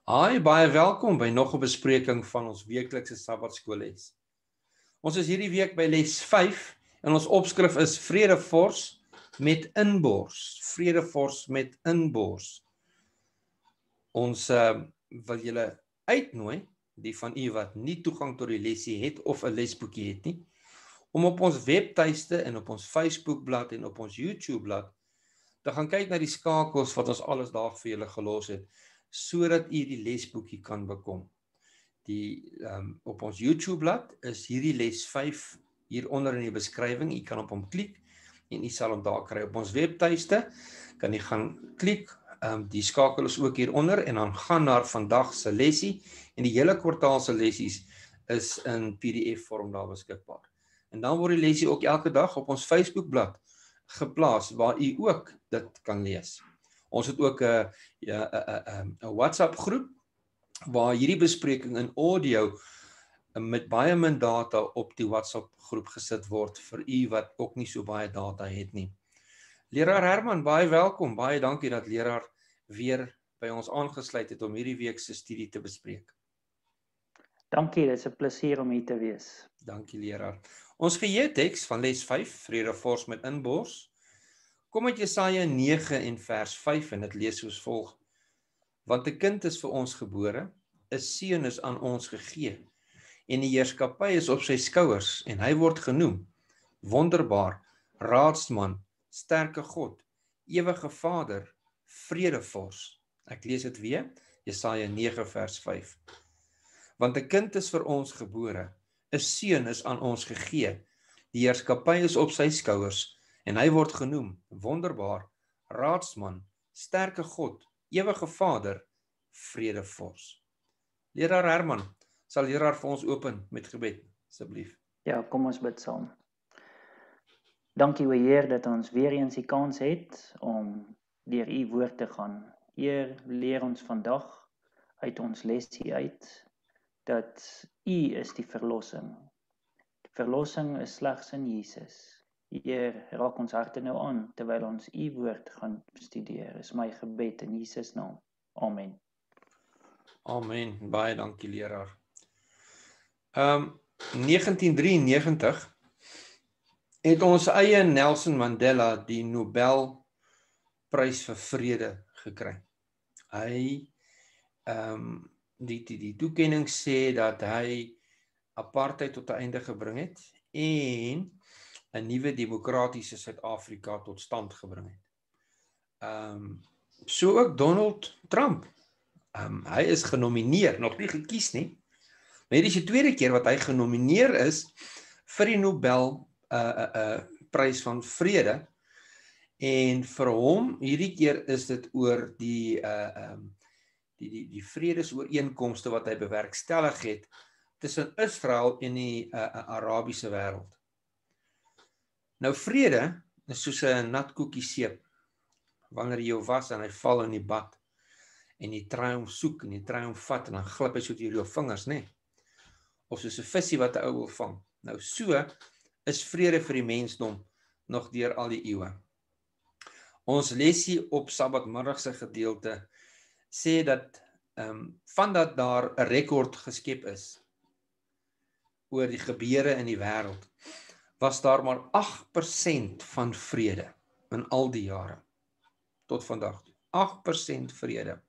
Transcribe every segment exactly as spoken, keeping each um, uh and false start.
Hi, baie welkom by nog 'n bespreking van ons weeklikse Sabbatskoolles. Ons is hierdie week by les vyf en ons opskrif is Vredefors met inbors. Vredefors met inbors. Ons uh, wil julle uitnooi, die van u wat nie toegang tot die lesie het of 'n lesboekie het nie, om op ons webtuiste en op ons Facebookblad en op ons YouTubeblad te gaan kyk na die skakels wat ons alles daar vir julle gelos het, sodat u die lesboekie kan bekom. Die, um, op ons YouTubeblad is hierdie les vyf hieronder in die beskrywing. U kan op hom klik en u sal hom daar kry. Op ons webtuiste kan u gaan klik, um, die skakel is ook hieronder en dan gaan naar vandag se lesie en die hele kwartaal se lessies is in P D F vorm daar beskikbaar. En dan word die lesie ook elke dag op ons Facebookblad geplaas waar u ook dit kan lees. Ons het ook 'n 'n 'n WhatsApp groep waar hierdie bespreking in audio met baie min data op die WhatsApp groep gesit word vir u wat ook nie so baie data het nie. Leraar Herman, baie welkom. Baie dankie dat leraar weer by ons aangesluit het om hierdie week se studie te bespreek. Dankie, dit is 'n plesier om hier te wees. Dankie leraar. Ons geheeteks van les vyf, Vredefors met inbors, kom uit Jesaja nege en vers vyf en dit lees soos volg: Want 'n kind is vir ons gebore, 'n seun is aan ons gegee, en die heerskappy is op sy skouers, en hy word genoem Wonderbaar, Raadsman, Sterke God, Ewige Vader, Vredefors. Ek lees dit weer, Jesaja nege vers vyf. Want 'n kind is vir ons gebore, 'n seun is aan ons gegee, die heerskappy is op sy skouers, en hy word genoem Wonderbaar, Raadsman, Sterke God, Ewige Vader, Vredefors. Leraar Herman, sal leraar vir ons open met gebed, asseblief. Ja, kom ons bid saam. Dankie o Heer dat ons weer eens die kans het om deur u woord te gaan. Heer, leer ons vandag uit ons lesie uit dat u is die verlossing. Die verlossing is slegs in Jesus. Heer, raak ons harte nou aan terwyl ons u woord gaan studeer. Is my gebed in Jesus naam. Amen. Amen. Baie dankie leraar. Um negentien drieënnegentig het ons eie Nelson Mandela die Nobelprys vir vrede gekry. Hy um die die die toekenning sê dat hy apartheid tot 'n einde gebring het en 'n nuwe demokratiese Suid-Afrika tot stand gebring het. Um so ook Donald Trump. Um, hy is genomineer, nog nie gekies nie, maar hierdie is die tweede keer wat hy genomineer is vir die Nobel uh, uh, uh, prys van vrede, en vir hom, hierdie keer is dit oor die, uh, um, die, die, die vredesooreenkomste wat hy bewerkstellig het tussen Israel en die uh, uh, Arabiese wêreld. Nou vrede is soos 'n nat koekie seep, wanneer jy jou was en hy val in die bad, en jy try hom soek, en jy try hom vat, en dan glip hy so deur jou vingers, nê? Of soos 'n visie wat 'n ou wil vang. Nou so is vrede vir die mensdom nog deur al die eeue. Ons lesie op Sabbatmiddagse gedeelte sê dat, um, vandat daar 'n rekord geskep is oor die gebeure in die wêreld, was daar maar agt persent van vrede in al die jare, tot vandag toe. agt persent vrede.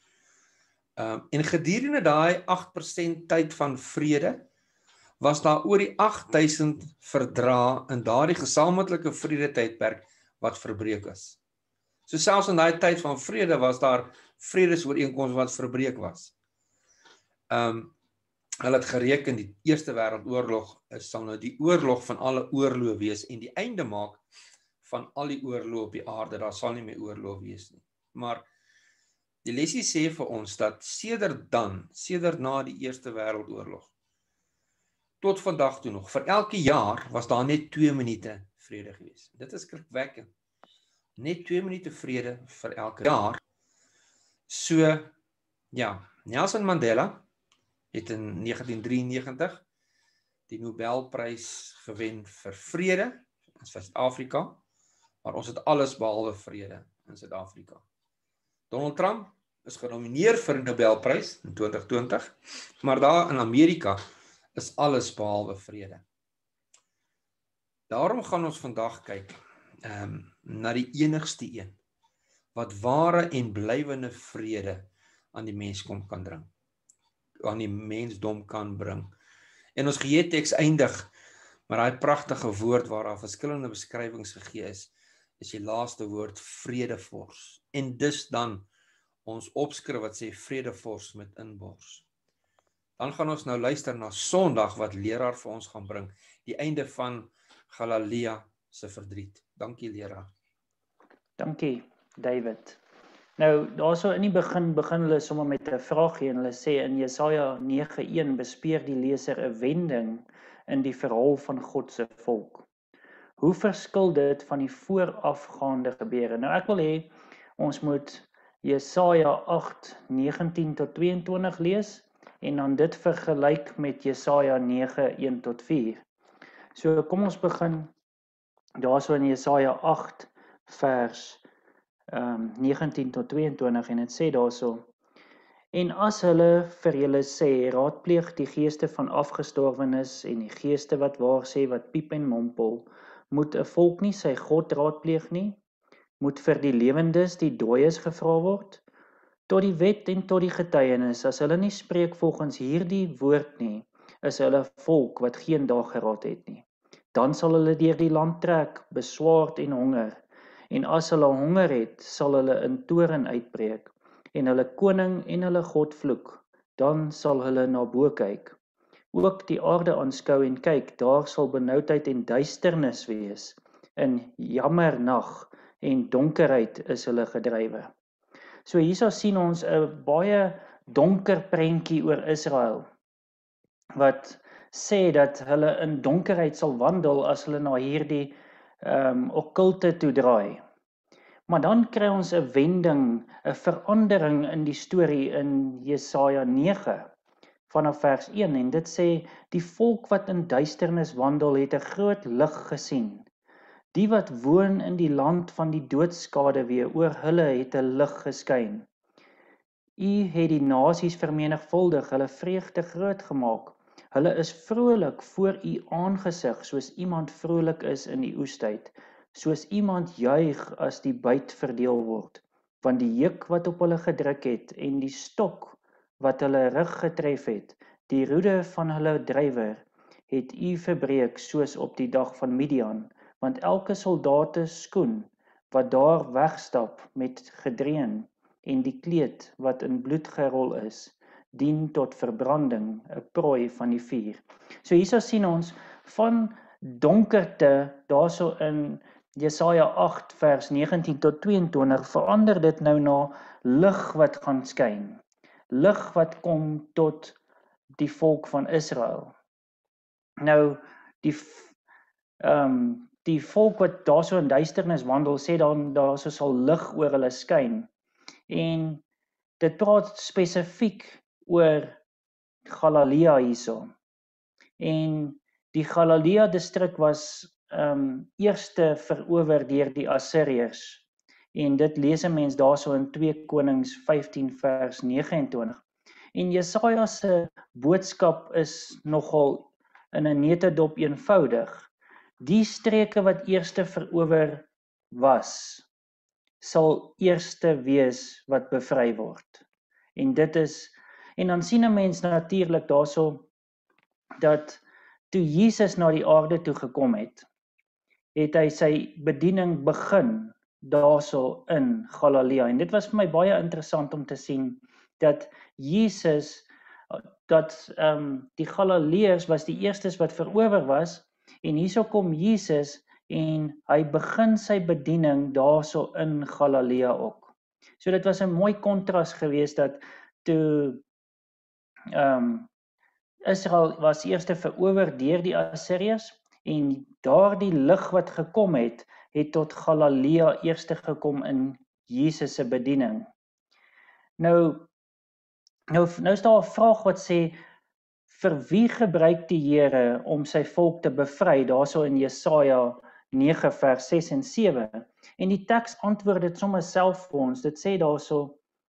Um, en gedurende daai agt persent tyd van vrede, was daar oor die agt duisend verdrae in daardie gesamentlike vrede tydperk wat verbreek is. So selfs in daai tyd van vrede was daar vredesooreenkomste wat verbreek was. Um, hulle het gereken die Eerste Wêreldoorlog is sal nou die oorlog van alle oorloë wees en die einde maak van al die oorloë op die aarde. Daar sal nie meer oorlog wees nie. Maar die lesie sê vir ons dat sedert dan, sedert na die Eerste Wêreldoorlog, tot vandag toe nog, vir elke jaar was daar net twee minute vrede gewees. Dit is skrikwekkend. Net twee minute vrede vir elke jaar. So, ja, Nelson Mandela het in negentien drieënnegentig die Nobelprys gewen vir vrede in Suid-Afrika, maar ons het alles behalwe vrede in Suid-Afrika. Donald Trump is genomineer vir 'n Nobelprys in twintig twintig, maar daar in Amerika is alles behalwe vrede. Daarom gaan ons vandag kyk um, na die enigste een wat ware en blywende vrede aan die mensdom kan bring, aan die mensdom kan bring. En ons geheeteks eindig met daai pragtige woord waar daar verskillende beskrywings gegee is, is die laaste woord vredevors. En dis dan ons opskrif wat sê vredevors met inbors. Dan gaan ons nou luister na Sondag wat leraar vir ons gaan bring, die einde van Galilea se verdriet. Dankie leraar. Dankie David. Nou, daarso in die begin begin hulle sommer met 'n vraagie en hulle sê in Jesaja nege een bespeer die leser 'n wending in die verhaal van God se volk. Hoe verskil dit van die voorafgaande gebeure? Nou ek wil hê ons moet Jesaja agt negentien tot tweeëntwintig lees en dan dit vergelyk met Jesaja nege een tot vier. So kom ons begin daarso in Jesaja agt vers um, negentien tot tweeëntwintig en dit sê daarso: En as hulle vir julle sê, raadpleeg die geeste van afgestorwenes en die geeste wat waar sê wat piep en mompel, moet 'n volk nie sy God raadpleeg nie? Moet vir die lewendes die dooies gevra word? Tot die wet en tot die getuienis, as hulle nie spreek volgens hierdie woord nie, is hulle 'n volk wat geen dageraad het nie. Dan sal hulle deur die land trek, beswaard en honger, en as hulle honger het, sal hulle in toorn uitbreek, en hulle koning en hulle God vloek, dan sal hulle na bo kyk. Ook die aarde aanskou en kyk, daar sal benoudheid en duisternis wees, in jammernag en donkerheid is hulle gedrywe. So hierso sien ons 'n baie donker prentjie oor Israel, wat sê dat hulle in donkerheid sal wandel as hulle na hierdie um, okkulte toe draai. Maar dan kry ons 'n wending, 'n verandering in die storie in Jesaja nege vanaf vers een en dit sê die volk wat in duisternis wandel het 'n groot lig gesien. Die wat woon in die land van die doodskaduwee, oor hulle het 'n lig geskyn. U het die nasies vermenigvuldig, hulle vreugde groot gemaak. Hulle is vrolik voor u aangesig, soos iemand vrolik is in die oestyd, soos iemand juig as die byt verdeel word, want die juk wat op hulle gedruk het en die stok wat hulle rug getref het, die roede van hulle drywer, het u verbreek soos op die dag van Midian, want elke soldate skoen wat daar wegstap met gedreun en die kleed wat in bloed gerol is, dien tot verbranding, 'n prooi van die vuur. So hierso sien ons van donkerte daarso in Jesaja agt vers negentien tot tweeëntwintig verander dit nou na lig wat gaan skyn. Lig wat kom tot die volk van Israel. Nou die um, die volk wat daarso in duisternis wandel, sê dan daarso sal lig oor hulle skyn. En dit praat spesifiek oor Galilea hierso. En die Galilea distrik was um, eerste verower deur die Assiriërs. En dit lees 'n mens daarso in twee Konings vyftien vers nege en twintig. En Jesaja se boodskap is nogal in 'n netedop eenvoudig. Die streke wat eerste verower was, sal eerste wees wat bevry word. En dit is, en dan sien 'n mens natuurlik daarso dat toe Jesus na die aarde toe gekom het, het hy sy bediening begin daarso in Galilea. En dit was vir my baie interessant om te sien dat Jesus, dat um, die Galileërs was die eerstes wat verower was, en hierso kom Jesus en hy begin sy bediening daarso in Galilea ook. So dit was 'n mooi kontras geweest dat toe um, Israel was eerste verower deur die Assiriërs en daardie lig wat gekom het, het tot Galilea eerste gekom in Jesus se bediening. Nou, nou, nou is daar 'n vraag wat sê, vir wie gebruik die Here om sy volk te bevry, daarso in Jesaja nege vers ses en sewe? En die teks antwoord dit sommer self vir ons, dit sê daarso,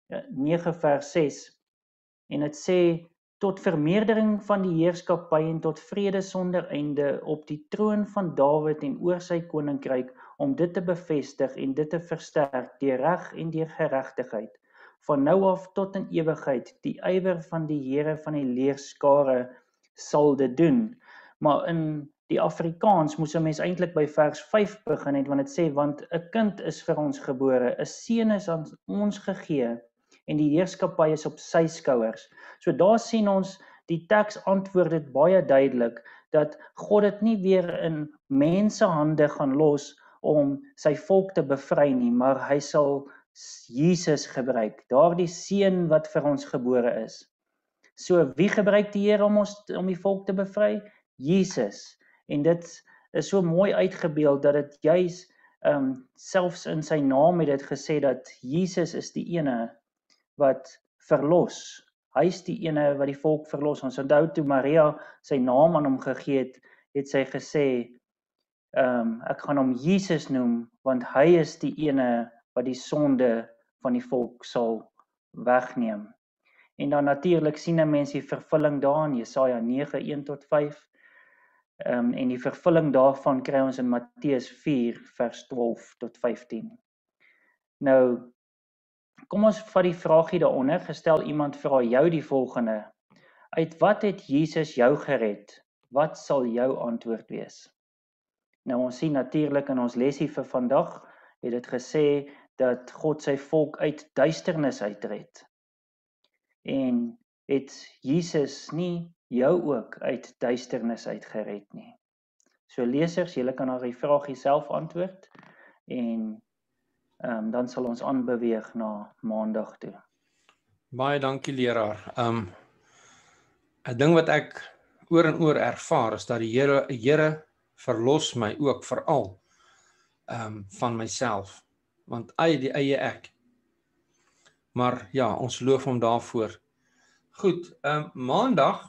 nege vers ses. En dit sê, tot vermeerdering van die heerskappy en tot vrede sonder einde op die troon van Dawid en oor sy koninkryk, om dit te bevestig en dit te versterk deur reg en deur geregtigheid, van nou af tot in ewigheid. Die ywer van die Here van die leerskare sal dit doen. Maar in die Afrikaans moes 'n mens eintlik by vers vyf begin het, want dit sê, want 'n kind is vir ons gebore, 'n seun is aan ons gegee, en die heerskappy is op sy skouers. So daar sien ons, die teks antwoord dit baie duidelik, dat God dit nie weer in mense hande gaan los om sy volk te bevry nie, maar hy sal Jesus gebruik, daardie seun wat vir ons gebore is. So wie gebruik die Here om ons om die volk te bevry? Jesus. En dit is so mooi uitgebeeld dat dit juis um, selfs in sy naam het dit gesê dat Jesus is die ene wat verlos. Hy is die ene wat die volk verlos. Ons onthou toe Maria sy naam aan hom gegee het, het sy gesê, um, ek gaan hom Jesus noem, want hy is die ene wat die sonde van die volk sal wegneem. En dan natuurlik sien 'n mens die vervulling daarin, Jesaja nege, een tot vyf, um, en die vervulling daarvan kry ons in Matteus vier, vers twaalf tot vyftien. Nou, kom ons vat die vraagie daaronder, gestel iemand vra jou die volgende, uit wat het Jesus jou gered? Wat sal jou antwoord wees? Nou ons sien natuurlik in ons lesie vir vandag, het dit gesê dat God sy volk uit duisternis uitred. En het Jesus nie jou ook uit duisternis uitgered nie? So lesers, julle kan na die vraagie self antwoord, en um, dan sal ons aanbeweeg na maandag toe. Baie dankie leraar. Um, 'n ding wat ek oor en oor ervaar is dat die Here, Here verlos my ook veral um, van myself, want eie die eie ek. Maar ja, ons loof hom daarvoor. Goed, um, maandag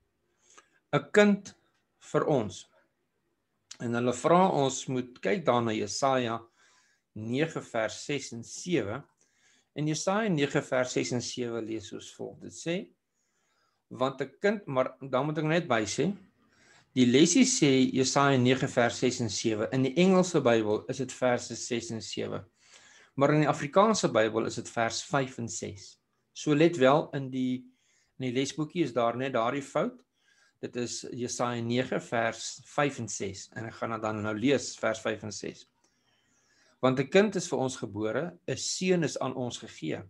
'n kind vir ons. En hulle vra ons moet kyk daarna Jesaja nege vers ses en sewe. En Jesaja nege vers ses en sewe lees soos volg. Dit sê, want 'n kind, maar dan moet ek net by sê, die lesie sê Jesaja nege vers ses en sewe. In die Engelse Bybel is dit verse ses en sewe. Maar in die Afrikaanse Bybel is dit vers vyf en ses. So let wel, in die in die lesboekie is daar net daardie fout. Dit is Jesaja nege vers vyf en ses. En ek gaan dan nou lees vers vyf en ses. Want 'n kind is vir ons gebore, 'n seun is aan ons gegee.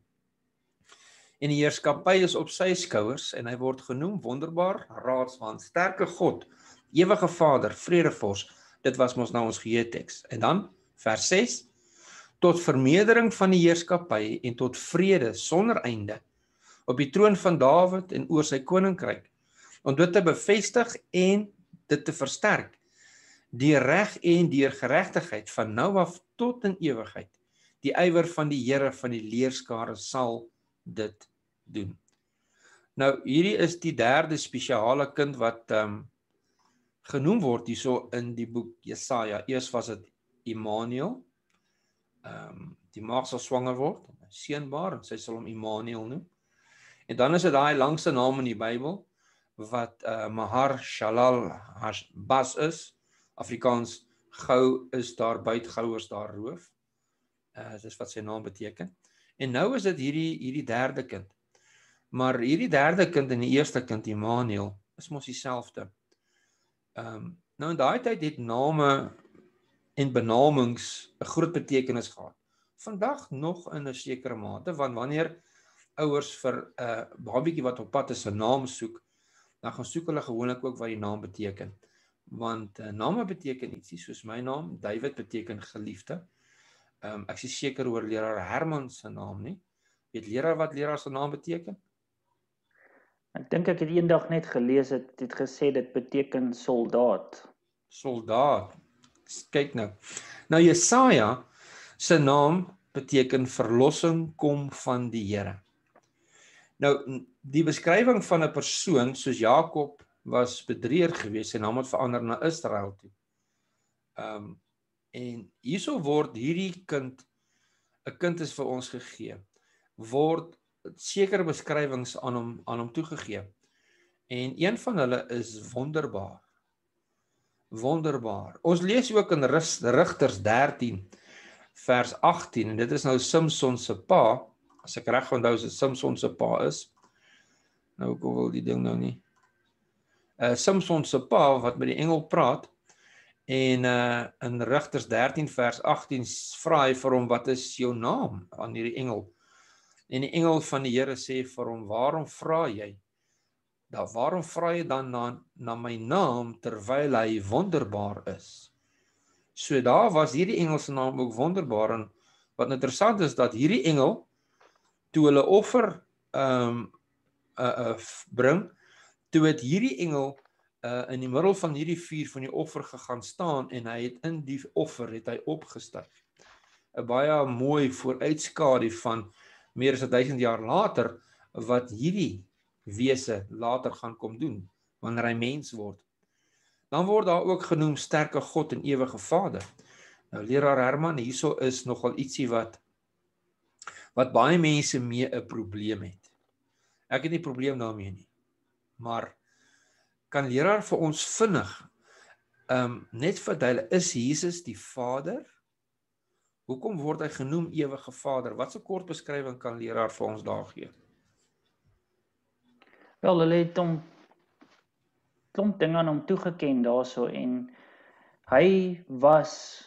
En die heerskappy is op sy skouers, en hy word genoem wonderbaar, raadsman, sterke God, ewige Vader, vredevors. Dit was mos nou ons geheeteks. En dan vers ses, tot vermeerdering van die heerskappy en tot vrede sonder einde op die troon van Dawid en oor sy koninkryk, om dit te bevestig en dit te versterk, deur reg en deur geregtigheid van nou af tot in ewigheid. Die ywer van die Here van die leerskare sal dit doen. Nou, hierdie is die derde spesiale kind wat um, genoem word hierso in die boek Jesaja. Eers was dit Immanuel. Um, die maag sal swanger word, seënbaar, en sy sal hom Immanuel noem. En dan is dit daai langste naam in die Bybel wat uh, Mahar Shalal Bas is. Afrikaans, gou is daar buit, gou is daar roof. Uh, dit is wat sy naam beteken. En nou is dit hierdie, hierdie derde kind. Maar hierdie derde kind en die eerste kind, Immanuel, is mos dieselfde. Um, nou in daai tyd het name en benamings 'n groot betekenis gehad. Vandag nog in 'n sekere mate, want wanneer ouers vir 'n uh, babietjie wat op pad is 'n naam soek, dan gaan soek hulle gewoonlik ook wat die naam beteken. Want uh, name beteken ietsie, soos my naam, David beteken geliefde. Um, ek is seker oor leraar Herman se naam nie. Weet leraar wat leraar se naam beteken? Ek dink ek het eendag net gelees, het het gesê dit beteken soldaat. Soldaat. Kyk nou. Nou Jesaja se naam beteken verlossing kom van die Here. Nou die beskrywing van 'n persoon soos Jakob was bedrieger geweest, sy naam het verander na Israel toe. Um, en hierso word hierdie kind, 'n kind is vir ons gegee. word sekere beskrywings aan hom aan hom toegegee. En een van hulle is wonderbaar. Wonderbaar. Ons lees ook in Rigters dertien vers agttien en dit is nou Samson se pa, as ek reg onthou is dit Samson se pa is. Nou ek wil die ding nou nie. Uh, Samson se pa wat met die engel praat en uh, in Rigters dertien vers agttien vra hy vir hom, wat is jou naam aan hierdie engel? En die engel van die Here sê vir hom, waarom vra jy? Dan waarom vra jy dan na, na my naam terwyl hy wonderbaar is? So daar was hierdie engel se naam ook wonderbaar en wat interessant is dat hierdie engel toe hulle offer um, uh, uh, bring, toe het hierdie engel uh, in die middel van hierdie vuur van die offer gegaan staan en hy het in die offer het hy opgestyg. 'n Baie mooi vooruitskadu van meer as duisend jaar later wat hierdie wese later gaan kom doen wanneer hy mens word. Dan word daar ook genoem sterke God en ewige Vader. Nou leraar Herman, hierso is nogal ietsie wat wat baie mense mee 'n probleem het. Ek het nie probleem daarmee nie. Maar kan leraar vir ons vinnig um, net verduidelik, is Jesus die Vader? Hoekom word hy genoem ewige Vader? Wat 'n kort beskrywing kan leraar vir ons daar gee? Wel, hulle het hom klomp dinge aan hom toegeken daarso en hy was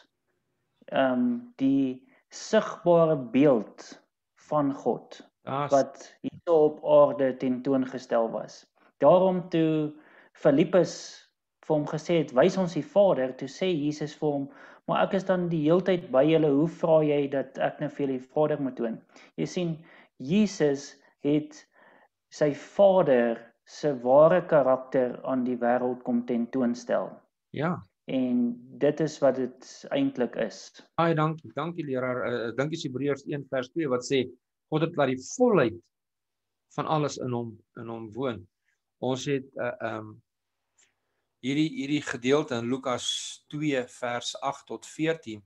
um, die sigbare beeld van God As, wat hier op aarde tentoongestel was. Daarom toe Filippus vir hom gesê het, wys ons die Vader, toe sê Jesus vir hom, maar ek is dan die heeltyd by julle, hoe vra jy dat ek nou vir julle die Vader moet toon? Jy sien, Jesus het sy Vader se ware karakter aan die wêreld kom tentoonstel. ja. En dit is wat dit eintlik is. Baie dankie. Dankie leraar. Ek uh, dink is Hebreërs een vers twee wat sê God het laat die volheid van alles in hom in hom woon. Ons het 'n uh, um, hierdie hierdie gedeelte in Lukas twee vers agt tot veertien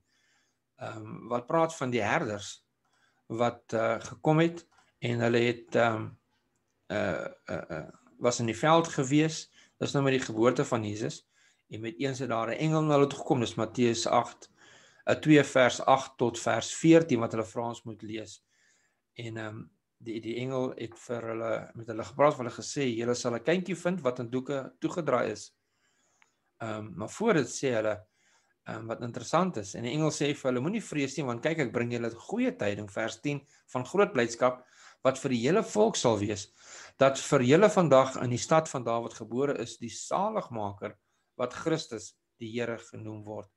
um, wat praat van die herders wat uh, gekom het en hulle het um, uh, uh, uh, was in die veld gewees. Dis nou met die geboorte van Jesus. En met eens het daar 'n engel na hulle toe gekom, dis Matteus agt, twee vers agt tot vers veertien wat hulle vir ons moet lees. En um, die die engel het vir hulle met hulle gepraat, vir hulle gesê, julle sal 'n kindjie vind wat in doeke toegedraai is. Um, maar voor dit sê hulle um, wat interessant is. En die engel sê vir hulle, moenie vrees nie, want kyk, ek bring julle goeie tyding, vers tien, van groot blydskap wat vir die hele volk sal wees, dat vir julle vandag in die stad van Dawid gebore is die saligmaker wat Christus die Here genoem word.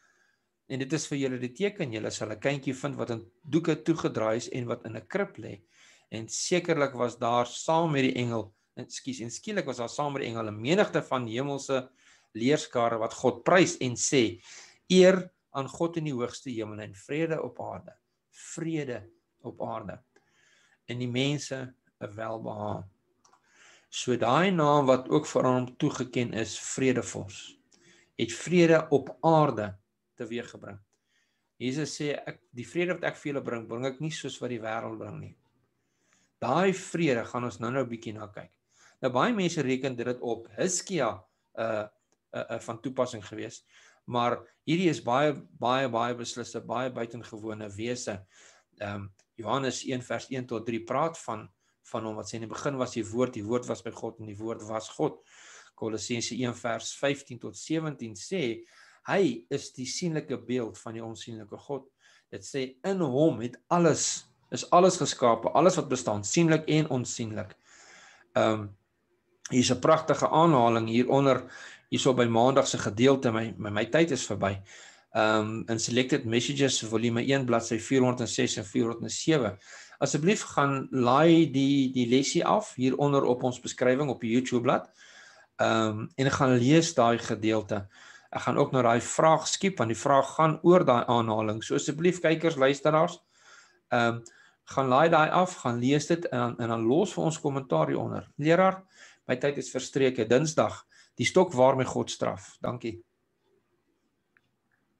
En dit is vir julle die teken, julle sal 'n kindjie vind wat in doeke toegedraai is en wat in 'n krib lê. En sekerlik was daar saam met die engel, ekskuus, en skielik was daar saam met die engel 'n menigte van hemelse leerskare wat God prys en sê, eer aan God in die hoogste hemel en vrede op aarde, vrede op aarde, en die mense 'n welbehae. So daai naam wat ook vir hom toegeken is, Vredevors, het vrede op aarde teweeggebring. Jesus sê, ek, die vrede wat ek vir julle bring, bring ek nie soos wat die wêreld bring nie. Daai vrede gaan ons nou nou 'n bietjie na kyk. Nou baie mense reken dit op Hiskia uh, uh, uh, van toepassing gewees, maar hierdie is baie baie baie beslisse, baie buitengewone wese. Um, Johannes een vers een tot drie praat van van hom wat sê in die begin was die woord, die woord was by God en die woord was God. Kolossense een vers vyftien tot sewentien sê, hy is die sienlike beeld van die onsienlike God. Dit sê in hom het alles, is alles geskape, alles wat bestaan, sienlik en onsienlik. Um, hier is 'n pragtige aanhaling hieronder, hierso by maandag se gedeelte, my, my, my tyd is verby. Um, in Selected Messages, volume een, bladsy vier honderd ses en vier honderd sewe. Asseblief gaan laai die, die lesie af, hieronder op ons beskrywing op die YouTube blad, um, en gaan lees daai gedeelte. Ek gaan ook na daai vraag skiep, want die vraag gaan oor daai aanhaling. So asseblief kykers, luisteraars, um, gaan laai daai af, gaan lees dit, en, en dan los vir ons kommentaar hieronder. Leraar, my tyd is verstreke, Dinsdag, die stok waarmee God straf. Dankie.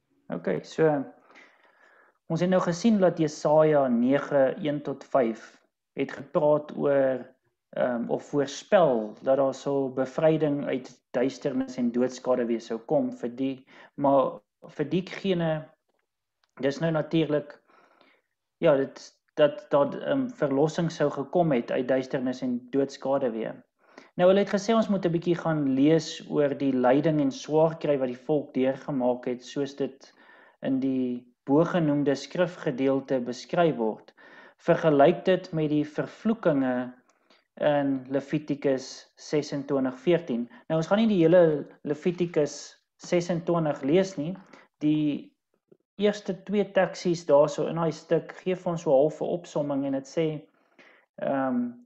Ok, so, ons het nou gesien dat Jesaja nege, een tot vyf het gepraat oor um, of voorspel dat daar so bevryding uit duisternis en doodskade wees sou kom vir die, maar vir diegene, dis nou natuurlik, ja, dit dat dat um, verlossing sou gekom het uit duisternis en doodskade weer. Nou hulle het gesê ons moet 'n bietjie gaan lees oor die lyding en swaar kry wat die volk deurgemaak het, soos dit in die bogenoemde skrifgedeelte beskryf word. Vergelyk dit met die vervloekinge in Levitikus ses en twintig veertien. Nou ons gaan nie die hele Levitikus ses en twintig lees nie. Die eerste twee teksies daarso in daai stuk gee vir ons so 'n halfe opsomming en dit sê ehm um,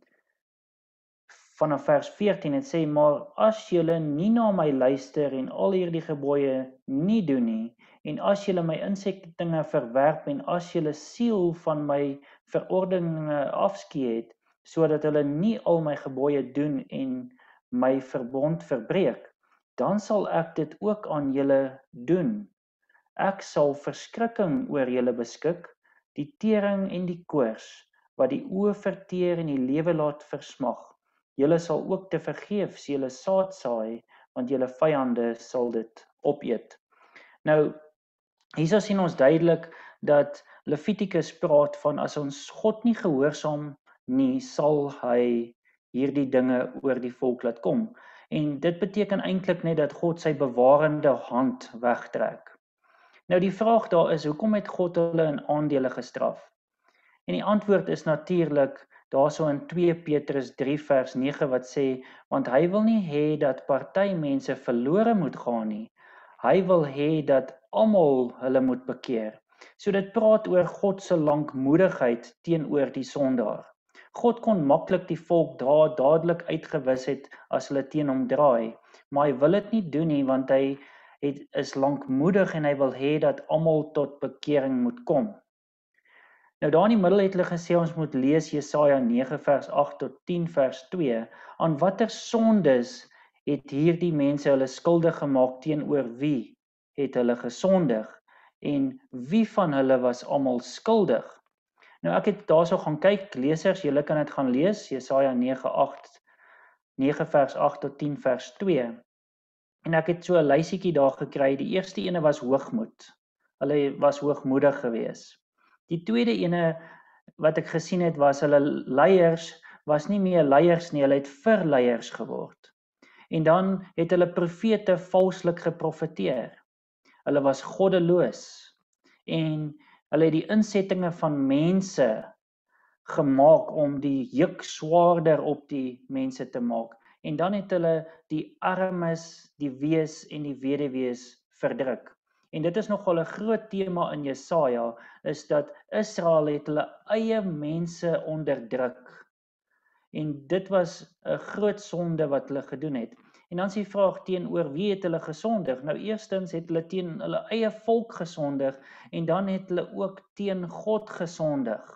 vanaf vers veertien, het sê, maar as julle nie na my luister en al hierdie gebooie nie doen nie, en as julle my insettinge verwerp en as julle siel van my verordeninge afskeid het, sodat hulle nie al my gebooie doen en my verbond verbreek, dan sal ek dit ook aan julle doen. Ek sal verskrikking oor julle beskik, die tering en die koors, wat die oë verteer en die lewe laat versmag. Julle sal ook te vergeefs julle saad saai, want julle vyande sal dit opeet. Nou, hier sien ons duidelik dat Levitikus praat van as ons God nie gehoorsaam nie, sal hy hierdie dinge oor die volk laat kom. En dit beteken eintlik net dat God sy bewarende hand wegtrek. Nou die vraag daar is, hoekom het God hulle in aandele gestraf? En die antwoord is natuurlik daarso in twee Petrus drie vers nege wat sê, want hy wil nie hê dat party mense verlore moet gaan nie. Hy wil hê dat almal hulle moet bekeer. So dit praat oor God se lankmoedigheid teenoor die sondaar. God kon maklik die volk daar dadelik uitgewis het as hulle teen hom draai, maar hy wil dit nie doen nie, want hy het, is lankmoedig en hy wil hê dat almal tot bekering moet kom. Nou daar in die middel het hulle gesê ons moet lees Jesaja nege vers agt tot tien vers twee. Aan watter sondes het hierdie mense hulle skuldig gemaak, teenoor wie het hulle gesondig en wie van hulle was almal skuldig? Nou ek het daarso gaan kyk, lesers, julle kan dit gaan lees, Jesaja nege vers agt tot tien vers twee. En ek het so 'n lysietjie daar gekry. Die eerste ene was hoogmoed. Hulle was hoogmoedig geweest. Die tweede ene wat ek gesien het was hulle leiers was nie meer leiers nie, hulle het verleiers geword. En dan het hulle profete valslik geprofeteer. Hulle was goddeloos en hulle het die insettinge van mense gemaak om die juk swaarder op die mense te maak. En dan het hulle die armes, die wees en die weduwees verdruk. En dit is nogal 'n groot tema in Jesaja, is dat Israel het hulle eie mense onderdruk. En dit was 'n groot sonde wat hulle gedoen het. En dan is die vraag, teenoor wie het hulle gesondig? Nou eerstens het hulle teen hulle eie volk gesondig, en dan het hulle ook teen God gesondig.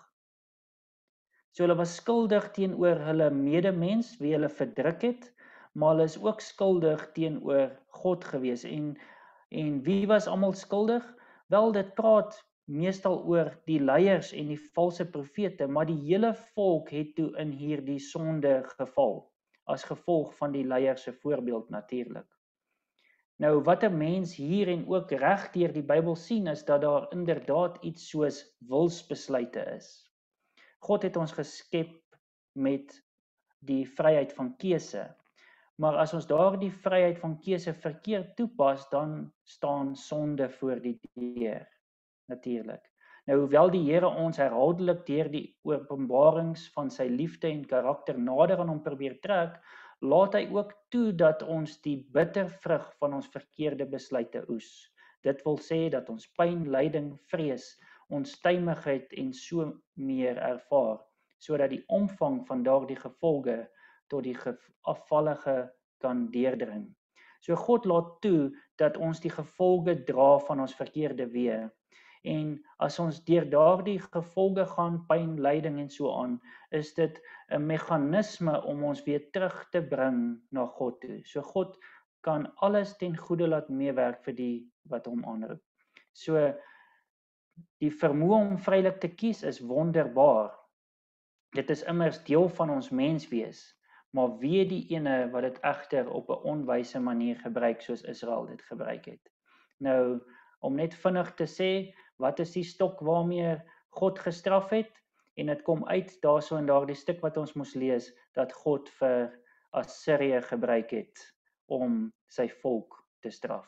So hulle was skuldig teenoor hulle medemens, wie hulle verdruk het, maar hulle is ook skuldig teenoor God gewees. En, en wie was almal skuldig? Wel, dit praat meestal oor die leiers en die valse profete, maar die hele volk het toe in hierdie sonde geval, as gevolg van die leiers se voorbeeld natuurlik. Nou, wat 'n mens hier en ook reg deur die Bybel sien, is dat daar inderdaad iets soos wilsbesluite is. God het ons geskep met die vryheid van keuse, maar as ons daardie vryheid van keuse verkeerd toepas, dan staan sonde voor die deur, natuurlik. Nou, hoewel die Here ons herhaaldelik deur die openbarings van sy liefde en karakter nader aan hom probeer trek, laat hy ook toe dat ons die bitter vrug van ons verkeerde besluite oes. Dit wil sê dat ons pyn, lyding, vrees, onstuimigheid en so meer ervaar, sodat die omvang van daardie gevolge tot die afvallige kan deurdring. So God laat toe dat ons die gevolge dra van ons verkeerde weë. En as ons deur daardie gevolge gaan, pyn, lyding en so aan, is dit 'n meganisme om ons weer terug te bring na God toe. So God kan alles ten goeie laat meewerk vir die wat hom aanroep. So die vermoë om vrylik te kies is wonderbaar. Dit is immers deel van ons menswees, maar wie die ene wat dit egter op 'n onwyse manier gebruik soos Israel dit gebruik het. Nou, om net vinnig te sê, wat is die stok waarmee God gestraf het? En dit kom uit daarso in daardie stuk wat ons moes lees, dat God vir Assirië gebruik het om sy volk te straf.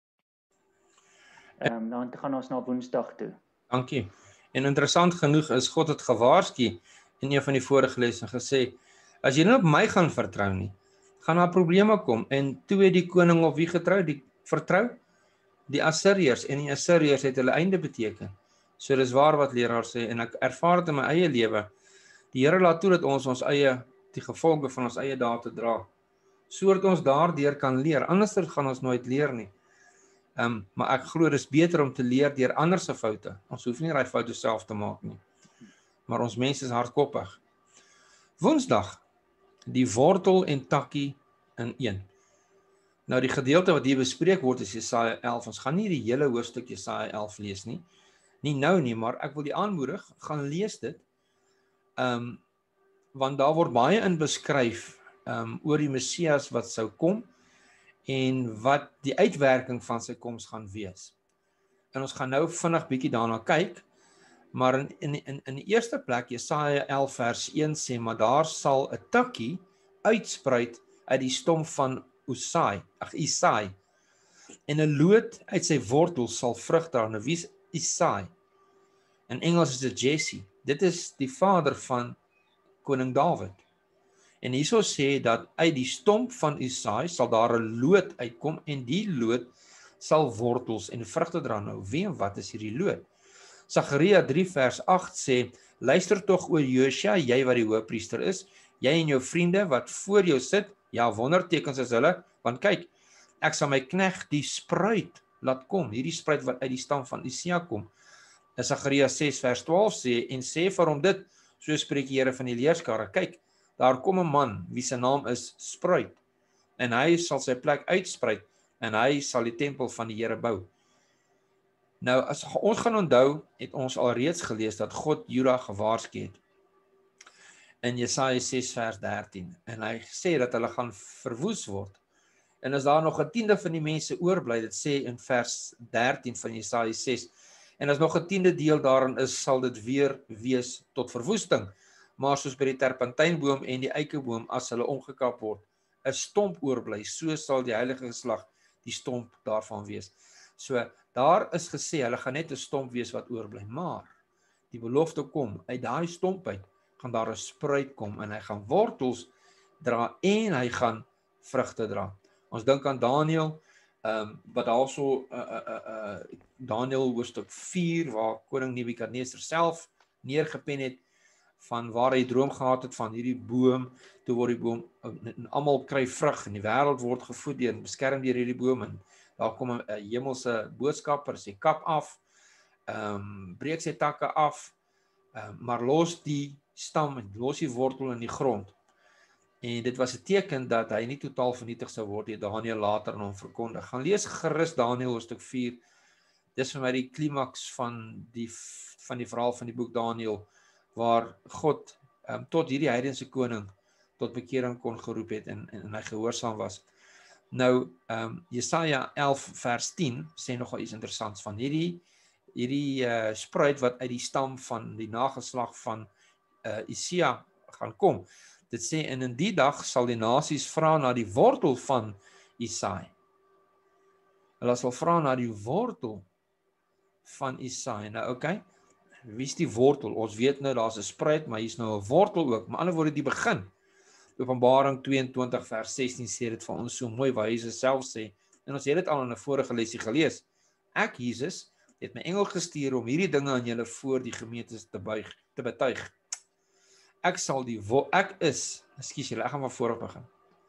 Ehm um, dan gaan ons na Woensdag toe. Dankie. En interessant genoeg is God het gewaarsku in een van die vorige lesse gesê, as jy nie op my gaan vertrou nie, gaan daar probleme kom. En toe het die koning op wie getrou? Die vertrou? Die Assiriërs. En die Assiriërs het hulle einde beteken. So dis waar wat leraar sê, en ek ervaar dit in my eie lewe. Die Here laat toe dat ons ons eie, die gevolge van ons eie dade dra, sodat ons daardeur kan leer. Anders gaan ons nooit leer nie. Um, maar ek glo dis beter om te leer deur ander se foute. Ons hoef nie daai foute self te maak nie. Maar ons mense is hardkoppig. Woensdag, die wortel en takkie in een. Nou die gedeelte wat hier bespreek word is Jesaja elf. Ons gaan nie die hele hoofstuk Jesaja elf lees nie. Nie nou nie, maar ek wil die aanmoedig, gaan lees dit. Um, want daar word baie in beskryf um, oor die Messias wat sou kom en wat die uitwerking van sy koms gaan wees. En ons gaan nou vinnig bietjie daarna kyk, maar in, in, in, in die eerste plek, Jesaja elf vers een sê, maar daar sal 'n takkie uitspruit uit die stom van Usai, ag Isai, en 'n loot uit sy wortel sal vrug dra. Nou wie is Isai? In Engels is dit Jesse. Dit is die vader van koning Dawid. En hierso sê dat uit die stomp van Isai sal daar 'n loot uitkom en die loot sal wortels en vrugte dra. Nou, wie en wat is hierdie loot? Sagaria drie vers agt sê, luister tog o Josua, jy wat die hoëpriester is, jy en jou vriende wat voor jou sit, ja, wondertekens is hulle, want kyk, ek sal my knegt die spruit laat kom, hierdie spruit wat uit die stam van Isia kom. In Sagaria ses vers twaalf sê, en sê vir hom dit, so spreek die Here van die leerskare, kyk, daar kom 'n man, wie se naam is Spruit, en hy sal sy plek uitspruit, en hy sal die tempel van die Here bou. Nou, as ons gaan onthou, het ons al reeds gelees dat God Juda gewaarsku het in Jesaja ses vers dertien, en hy sê dat hulle gaan verwoes word. En as daar nog 'n tiende van die mense oorbly, dit sê in vers dertien van Jesaja ses, en as nog 'n tiende deel daarin is, sal dit weer wees tot verwoesting. Maar soos by die terpentynboom en die eikeboom, as hulle omgekap word, 'n stomp oorbly, so sal die heilige geslag die stomp daarvan wees. So, daar is gesê, hulle gaan net 'n stomp wees wat oorbly, maar die belofte kom, uit daai stomp uit, gaan daar 'n spruit kom, en hy gaan wortels dra, en hy gaan vrugte dra. Ons dink aan Daniël, um, wat also, uh, uh, uh, uh, Daniël hoofstuk vier, waar koning Nebukadneser self neergepen het, van waar hy droom gehad het van hierdie boom, toe word die boom, en almal kry vrug, en die wêreld word gevoed deur, beskerm deur hierdie boom, en daar kom 'n hemelse boodskapper, sy kap af, um, breek sy takke af, um, maar los die stam, en los die wortel in die grond. En dit was 'n teken dat hy nie totaal vernietig sou word, het Daniël later aan hom verkondig. Gaan lees gerus Daniël hoofstuk vier, dis vir my die klimaks van die, van die verhaal van die boek Daniël, waar God um, tot hierdie heidense koning tot bekering kon geroep het en, en, en hy gehoorsaam was. Nou, um, Jesaja elf vers tien sê nogal iets interessants van hierdie, hierdie uh, spruit wat uit die stam van die nageslag van uh, Isia gaan kom. Dit sê, en in die dag sal die nasies vra na die wortel van Isai. Hulle sal vra na die wortel van Isai. Nou, oké, okay. Wie is die wortel? Ons weet nou, daar is 'n spruit, maar hier is nou 'n wortel ook. Maar ander woorde, die begin. Openbaring tweeëntwintig vers sestien sê dit vir ons so mooi, waar Jesus self sê, en ons het dit al in 'n vorige lesie gelees, ek, Jesus, het my engel gestuur om hierdie dinge aan julle voor die gemeentes te buig, te betuig. Ek sal die, ek is, ekskuus julle, ek gaan maar voorop begin.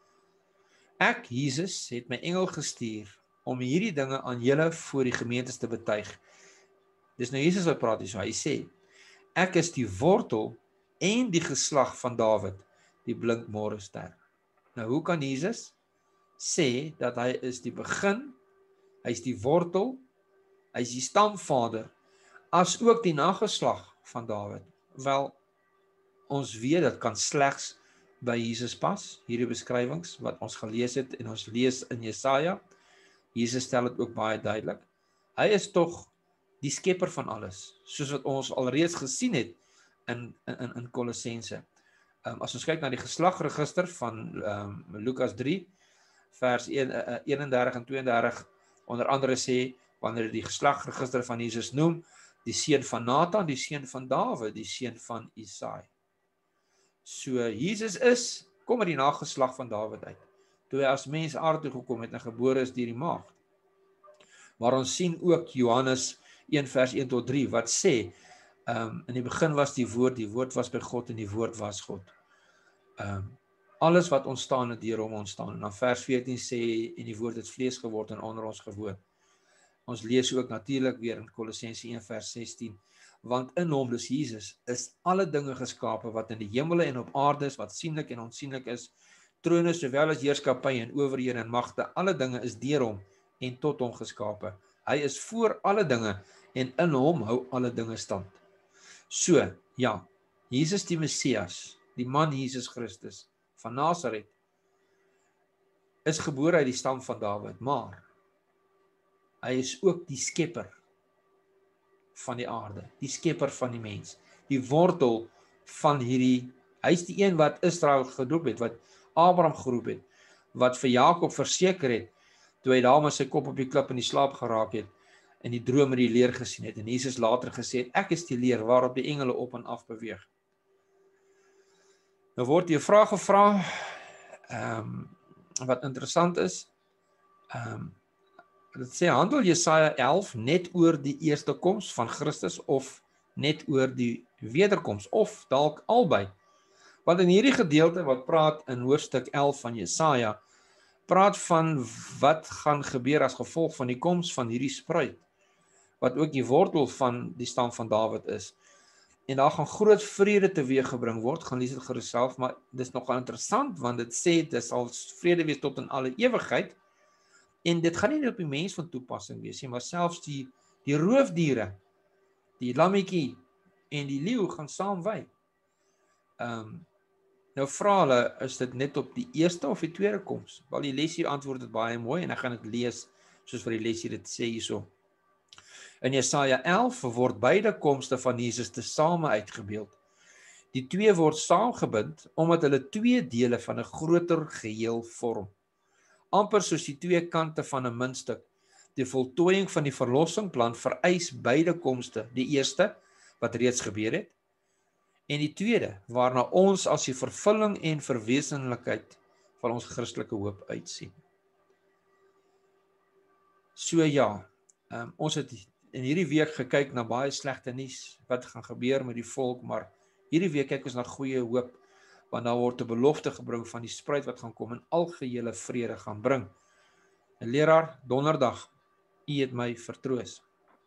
Ek, Jesus, het my engel gestuur om hierdie dinge aan julle voor die gemeentes te betuig. Dis nou Jesus wat praat hier so, hy sê, ek is die wortel en die geslag van Dawid, die blink môrester. Nou, hoe kan Jesus sê dat hy is die begin, hy is die wortel, hy is die stamvader, as ook die nageslag van Dawid? Wel, ons weet dat kan slegs by Jesus pas, hierdie beskrywings wat ons gelees het en ons lees in Jesaja. Jesus stel dit ook baie duidelik. Hy is tog die skepper van alles, soos wat ons alreeds gesien het in in in Kolossense. Um, as ons kyk na die geslagregister van um, Lukas drie, vers eenendertig en tweeëndertig, onder andere sê, wanneer die geslagregister van Jesus noem, die seun van Nathan, die seun van Dawid, die seun van Isaai. So, Jesus is, kom uit die nageslag van Dawid uit, toe hy as mens aarde toe gekom het en gebore is deur die maagd. Maar ons sien ook Johannes een vers een tot drie, wat sê, um, in die begin was die woord, die woord was by God en die woord was God. Um, alles wat ontstaan het deur hom ontstaan. En dan vers veertien sê, en die woord het vlees geword en onder ons gewoon. Ons lees ook natuurlik weer in Kolossense een vers sestien, want in hom, dus Jesus, is alle dinge geskape wat in die hemele en op aarde is, wat sienlik en onsienlik is, trone sowel as heerskappy en owerhede en magte, alle dinge is deur hom en tot hom geskape. Hy is voor alle dinge en in hom hou alle dinge stand. So, ja, Jesus die Messias, die man Jesus Christus van Nasaret, is gebore uit die stam van Dawid, maar hy is ook die skepper van die aarde, die skepper van die mens, die wortel van hierdie, hy is die een wat Israel geroep het, wat Abraham geroep het, wat vir Jakob verseker het, toe hy daar met sy kop op die klip in die slaap geraak het, en die droom en die leer gesien het, en Jesus later gesê het, ek is die leer waarop die engele op en af beweeg. Nou word die vraag gevra, um, wat interessant is, um, dit sê, handel Jesaja elf net oor die eerste koms van Christus, of net oor die wederkoms, of dalk albei. Want in hierdie gedeelte wat praat in hoofstuk elf van Jesaja, praat van wat gaan gebeur as gevolg van die koms van hierdie spruit, wat ook die wortel van die stam van Dawid is. En daar gaan groot vrede teweeggebring word, gaan lees dit gerus self, maar dit is nogal interessant, want dit sê, dit sal vrede wees tot in alle ewigheid, en dit gaan nie net op die mens van toepassing wees, maar selfs die, die roofdiere, die lammetjie en die leeu gaan saam wy. Um, nou vra hulle, is dit net op die eerste of die tweede koms? Wel, die lesie antwoord het baie mooi, en ek gaan dit lees, soos wat die lesie dit sê hierso. In Jesaja elf word beide komste van Jesus tesame uitgebeeld. Die twee word saamgebind, omdat hulle twee dele van 'n groter geheel vorm. Amper soos die twee kante van 'n muntstuk. Die voltooiing van die verlossingsplan vereis beide komste, die eerste, wat reeds gebeur het, en die tweede, waarna ons as die vervulling en verwesenlikheid van ons Christelike hoop uitsien. So ja, um, ons het in hierdie week gekyk na baie slegte nuus, wat gaan gebeur met die volk, maar hierdie week kyk ons na goeie hoop, want daar word 'n belofte gebring van die spruit wat gaan kom en algehele vrede gaan bring. 'n Leraar, donderdag, u het my vertroos.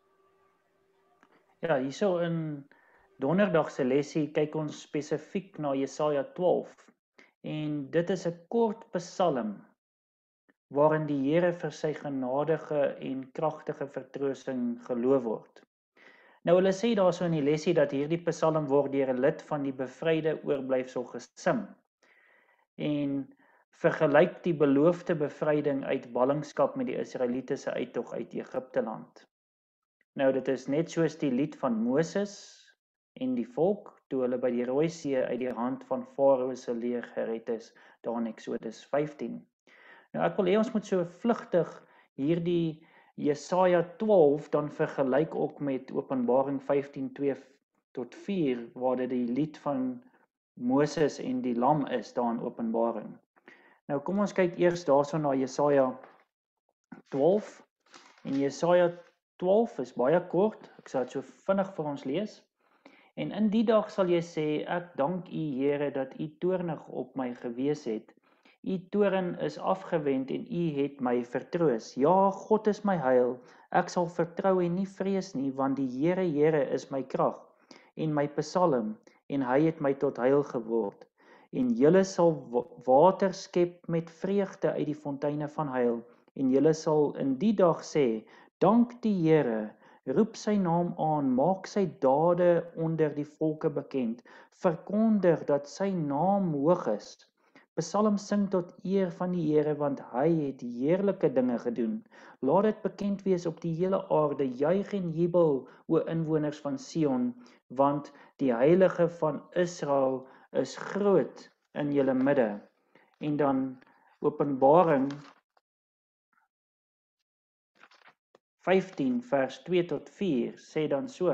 Ja, hierso in donderdag se lesie kyk ons spesifiek na Jesaja twaalf, en dit is 'n kort psalm, waarin die Here vir sy genadige en kragtige vertroosting geloof word. Nou hulle sê daarso in die lesie dat hierdie psalm word deur 'n lid van die bevryde oorblyfsel gesing, en vergelyk die beloofde bevryding uit ballingskap met die Israeliete se uittog uit Egipte land. Nou dit is net soos die lied van Moses en die volk, toe hulle by die Rooi See uit die hand van Farao se leer gered is, daar in Eksodus vyftien. Nou ek wil hê ons moet so vlugtig hierdie Jesaja twaalf dan vergelyk ook met Openbaring vyftien twee tot vier, waar dit die lied van Moses en die lam is daar in Openbaring. Nou kom ons kyk eers daarso na Jesaja twaalf, en Jesaja twaalf is baie kort, ek sal dit so vinnig vir ons lees. En in die dag sal jy sê, ek dank u Here dat u toornig op my gewees het. U toorn is afgewend en u het my vertroos. Ja, God is my heil. Ek sal vertrou en nie vrees nie, want die Here, Here is my krag en my psalm, en hy het my tot heil geword. En julle sal water skep met vreugde uit die fonteine van heil, en julle sal in die dag sê, dank die Here, roep sy naam aan, maak sy dade onder die volke bekend, verkondig dat sy naam hoog is. Psalm sing tot eer van die Here, want hy het heerlike dinge gedoen. Laat dit bekend wees op die hele aarde, juig en jubel, o inwoners van Sion, want die Heilige van Israel is groot in julle midde. En dan Openbaring vyftien vers twee tot vier sê dan so: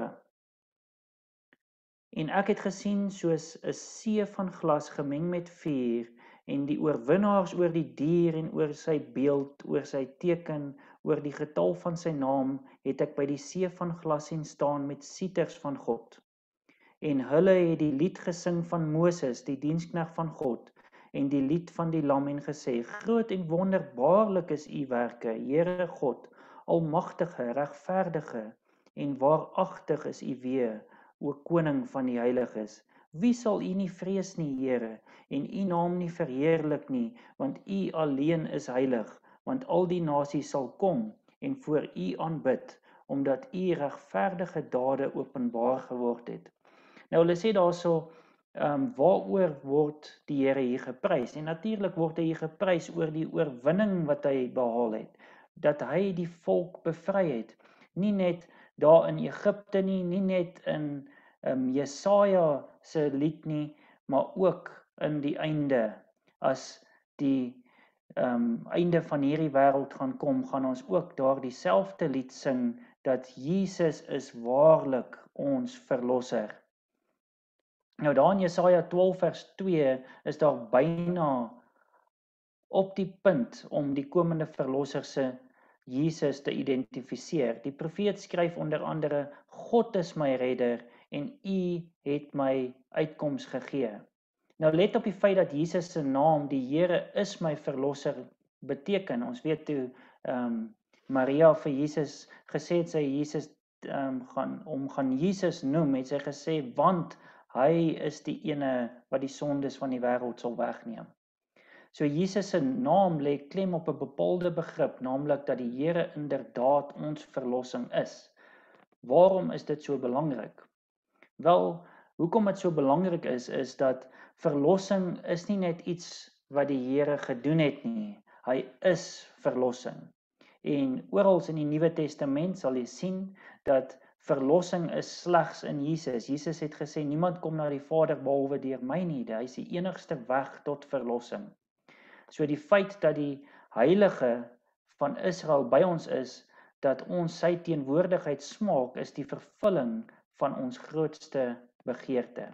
En ek het gesien soos 'n see van glas gemeng met vuur, en die oorwinnaars oor die dier en oor sy beeld, oor sy teken, oor die getal van sy naam, het ek by die see van glas sien staan met sieters van God. En hulle het die lied gesing van Moses, die diensknegt van God, en die lied van die Lam en gesê: Groot en wonderbaarlik is u werke, Here God, almagtige, regverdige en waaragtig is u weë, o koning van die heiliges. Wie sal u nie vrees nie, Here, en u naam nie verheerlik nie, want u alleen is heilig, want al die nasies sal kom en voor u aanbid, omdat u regverdige dade openbaar geword het. Nou hulle sê daarso, um, waaroor word die Here hier geprys? En natuurlik word hy hier geprys oor die oorwinning wat hy behaal het, dat hy die volk bevry het, nie net daar in Egipte nie, nie net in um, Jesaja se lied nie, maar ook in die einde, as die um, einde van hierdie wêreld gaan kom, gaan ons ook daar dieselfde lied sing, dat Jesus is waarlik ons verlosser. Nou daar in Jesaja twaalf vers twee is daar byna op die punt om die komende verlosser se Jesus te identifiseer. Die profeet skryf onder andere: God is my redder en u het my uitkoms gegee. Nou let op die feit dat Jesus se naam, die Here is my verlosser, beteken. Ons weet toe um, Maria vir Jesus gesê het, sy Jesus um, gaan, om gaan Jesus noem, het sy gesê, want hy is die ene wat die sondes van die wêreld sal wegneem. So Jesus se naam lê klem op 'n bepaalde begrip, naamlik dat die Here inderdaad ons verlossing is. Waarom is dit so belangrik? Wel, hoekom dit so belangrik is, is dat verlossing is nie net iets wat die Here gedoen het nie. Hy is verlossing. En oral in die Nuwe Testament sal jy sien dat verlossing is slegs in Jesus. Jesus het gesê, niemand kom na die Vader behalwe deur my nie. Hy is die enigste weg tot verlossing. So die feit dat die Heilige van Israel by ons is, dat ons sy teenwoordigheid smaak, is die vervulling van ons grootste begeerte.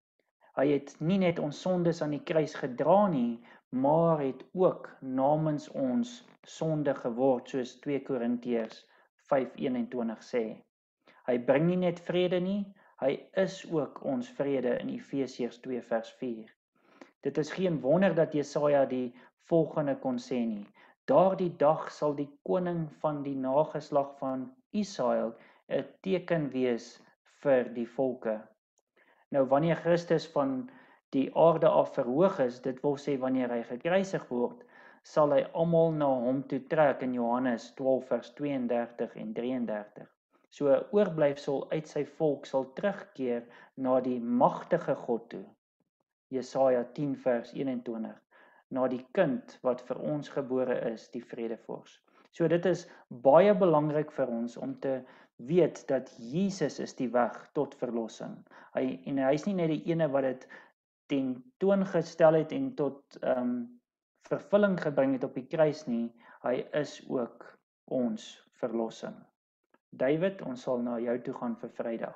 Hy het nie net ons sondes aan die kruis gedra nie, maar het ook namens ons sonde geword, soos twee Korintiërs vyf eenentwintig sê. Hy bring nie net vrede nie, hy is ook ons vrede in Efesiërs twee vers vier. Dit is geen wonder dat Jesaja die volgende kon sê nie. Daardie dag sal die koning van die nageslag van Israel 'n teken wees vir die volke. Nou wanneer Christus van die aarde af verhoog is, dit wil sê wanneer hy gekruisig word, sal hy almal na hom toe trek in Johannes twaalf vers tweeëndertig en drieëndertig. So 'n oorblyfsel uit sy volk sal terugkeer na die magtige God toe. Jesaja tien vers eenentwintig, na die kind wat vir ons gebore is, die vredevors. So dit is baie belangrik vir ons om te weet dat Jesus is die weg tot verlossing. Hy, en hy is nie net die ene wat dit ten toon gestel het en tot um, vervulling gebring het op die kruis nie, hy is ook ons verlossing. David, ons sal na jou toe gaan vir Vrydag.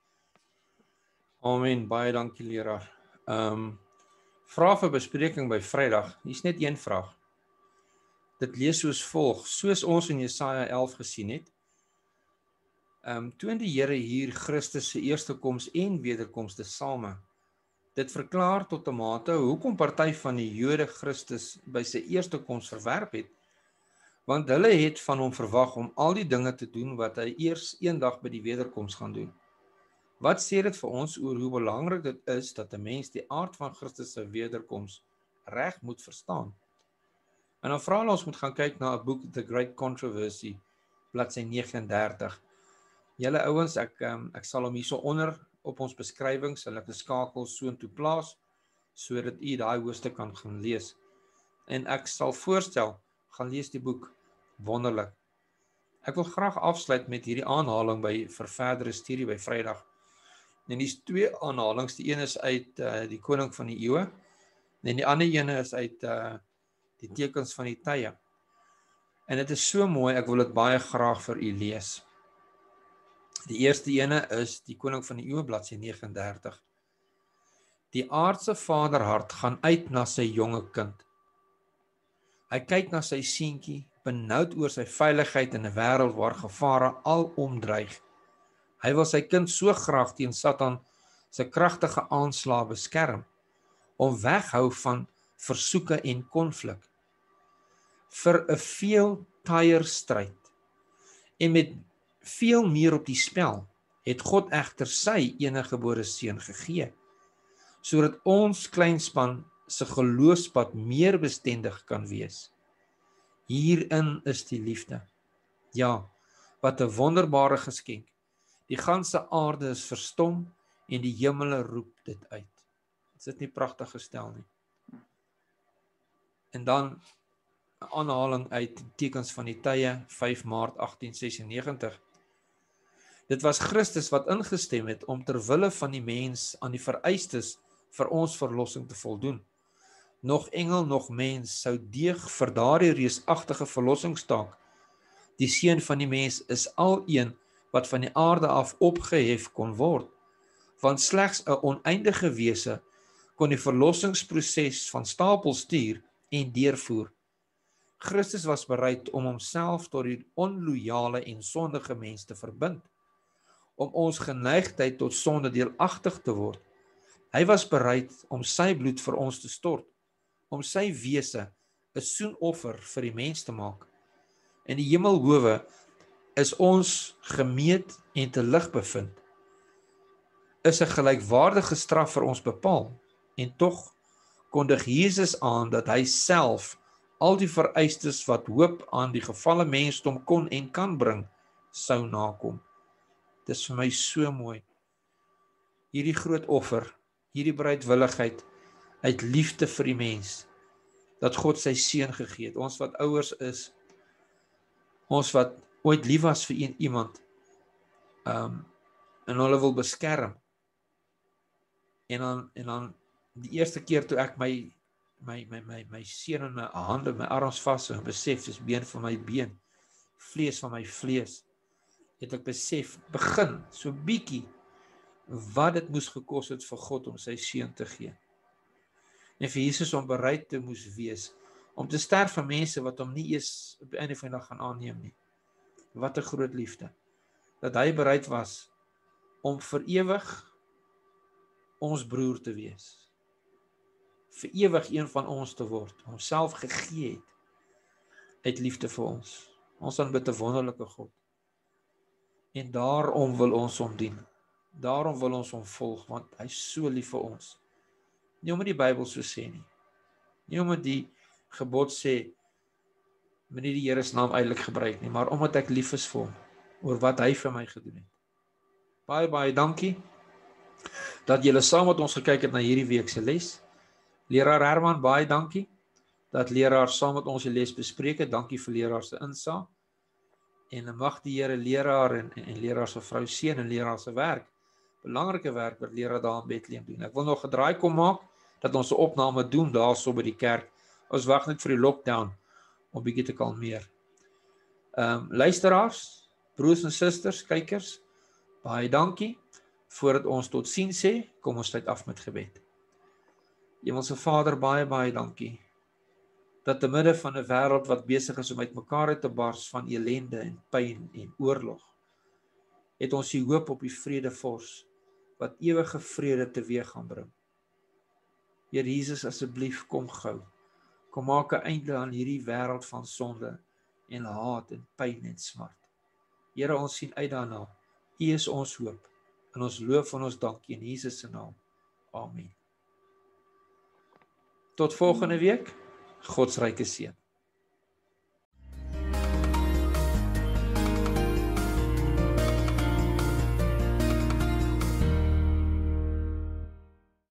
Amen, baie dankie leraar. Um, vraag vir bespreking by Vrydag, hier is net een vraag. Dit lees soos volg: soos ons in Jesaja elf gesien het, um, toon die Here hier Christus se eerste koms en wederkoms tesame. Dit verklaar tot 'n mate hoekom party van die Jode Christus by sy eerste koms verwerp het, want hulle het van hom verwag om al die dinge te doen wat hy eers eendag by die wederkoms gaan doen. Wat sê dit vir ons oor hoe belangrik dit is dat 'n mens die aard van Christus se wederkoms reg moet verstaan? En dan vra hulle ons moet gaan kyk na 'n boek, The Great Controversy, bladsy negenendertig, Julle ouens, ek um, ek sal hom hierso onder op ons beskrywings sal ek 'n skakel soontoe plaas sodat u daai hoofstuk kan gaan lees. En ek sal voorstel, gaan lees die boek, wonderlik. Ek wil graag afsluit met hierdie aanhaling by vir verdere studie by Vrydag. En dis twee aanhalings, die een is uit uh, die Koning van die Eeue en die ander ene is uit uh, die Tekens van die Tye. En dit is so mooi, ek wil dit baie graag vir u lees. Die eerste ene is die Koning van die Eeue, bladsy neges en dertig. Die aardse vaderhart gaan uit na sy jonge kind. Hy kyk na sy seentjie, benoud oor sy veiligheid in 'n wêreld waar gevare alom dreig. Hy wil sy kind so graag teen Satan se kragtige aanslae beskerm, om weghou van versoeke en konflik. Vir 'n veel taaier stryd en met veel meer op die spel, het God egter sy eniggebore seun gegee, sodat ons kleinspan se geloofspad meer bestendig kan wees. Hierin is die liefde. Ja, wat 'n wonderbare geskenk. Die ganse aarde is verstom en die hemele roep dit uit. Is dit nie pragtig gestel nie? En dan 'n aanhaling uit Tekens van die Tye, vyf Maart agtien sesennegentig. Dit was Christus wat ingestem het om ter wille van die mens aan die vereistes vir ons verlossing te voldoen. Nog engel, nog mens sou deeg vir daardie reusagtige verlossingstaak. Die seun van die mens is al een wat van die aarde af opgehef kon word, want slegs 'n oneindige wese kon die verlossingsproses van stapel stuur en deurvoer. Christus was bereid om homself tot die onloyale en sondige mens te verbind, om ons geneigtheid tot sonde deelagtig te word. Hy was bereid om sy bloed vir ons te stort, om sy wese 'n soenoffer vir die mens te maak. In die hemelhowe is ons gemeet en te lig bevind. Is 'n gelykwaardige straf vir ons bepaal, en tog kondig Jesus aan dat hy self al die vereistes wat hoop aan die gevalle mensdom kon en kan bring, sou nakom. Dit is vir my so mooi. Hierdie groot offer, hierdie bereidwilligheid uit liefde vir die mens, dat God sy seun gegee het. Ons wat ouers is, ons wat ooit lief was vir een, iemand, um, en hulle wil beskerm, en dan, en dan die eerste keer toe ek my my my my my seun in my hande, my arms vas en besef dis been van my been, vlees van my vlees, het ek besef begin so bietjie wat dit moes gekos het vir God om sy seun te gee. En vir Jesus om bereid te moes wees om te sterf vir mense wat hom nie eens op die einde van die dag gaan aanneem nie. Wat 'n groot liefde. Dat hy bereid was om vir ewig ons broer te wees. Vir ewig een van ons te word, homself gegee het uit liefde vir ons. Ons aanbid 'n wonderlike God. En daarom wil ons hom dien. Daarom wil ons hom volg, want hy is so lief vir ons. Nie omdat die Bybel so sê nie. Nie omdat die gebod sê, moet nie die Here se naam eintlik gebruik nie, maar omdat ek lief is vir hom, oor wat hy vir my gedoen het. Baie, baie dankie, dat julle saam met ons gekyk het na hierdie week se les. Leraar Herman, baie dankie, dat leraar saam met ons die les bespreek het. Dankie vir leraar se insaag. En mag die Here leraar en, en, en leraar se vrou seën en leraar se werk, belangrike werk wat leraar daar in Bethlehem doen. Ek wil nog 'n draai kom maak, dat ons 'n opname doen daarso by die kerk. Ons wag net vir die lockdown, om bietjie te kalmeer. Um, luisteraars, broers en susters, kykers, baie dankie. Voordat ons tot sien sê, kom ons sluit af met gebed. Hemelse Vader, baie, baie dankie, dat te midde van 'n wêreld wat besig is om uitmekaar uit te bars van elende en pyn en oorlog, het ons die hoop op die vredevors, wat ewige vrede teweeg gaan bring. Here Jesus, asseblief kom gou. Kom maak 'n einde aan hierdie wêreld van sonde en haat en pyn en smart. Here, ons sien uit daarna. U is ons hoop. En ons loof en ons dank in Jesus se naam. Amen. Tot volgende week. God se ryke seën.